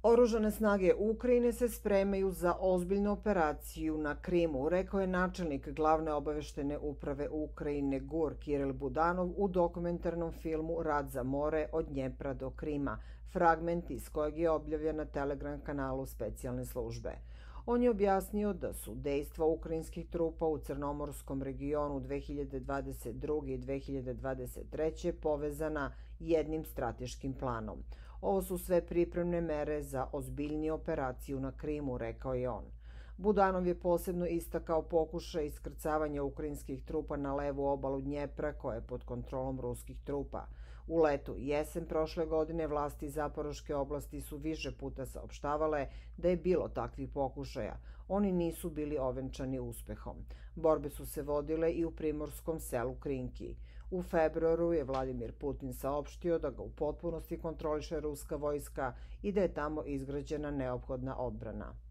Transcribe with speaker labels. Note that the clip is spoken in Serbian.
Speaker 1: Oružane snage Ukrajine se spremaju za ozbiljnu operaciju na Krimu, rekao je načelnik glavne obaveštene uprave Ukrajine GUR Kiril Budanov u dokumentarnom filmu Rat za more od Dnjepra do Krima, fragment iz kojeg je objavljen na Telegram kanalu specijalne službe. On je objasnio da su dejstva ukrajinskih trupa u Crnomorskom regionu 2022. i 2023. povezana jednim strateškim planom. Ovo su sve pripremne mere za ozbiljniju operaciju na Krimu, rekao je on. Budanov je posebno istakao pokušaj iskrcavanja ukrajinskih trupa na levu obalu Dnjepra koja je pod kontrolom ruskih trupa. U letu i jesen prošle godine vlasti Zaporoške oblasti su više puta saopštavale da je bilo takvih pokušaja. Oni nisu bili ovenčani uspehom. Borbe su se vodile i u primorskom selu Krinki. U februaru je Vladimir Putin saopštio da ga u potpunosti kontroliše ruska vojska i da je tamo izgrađena neophodna odbrana.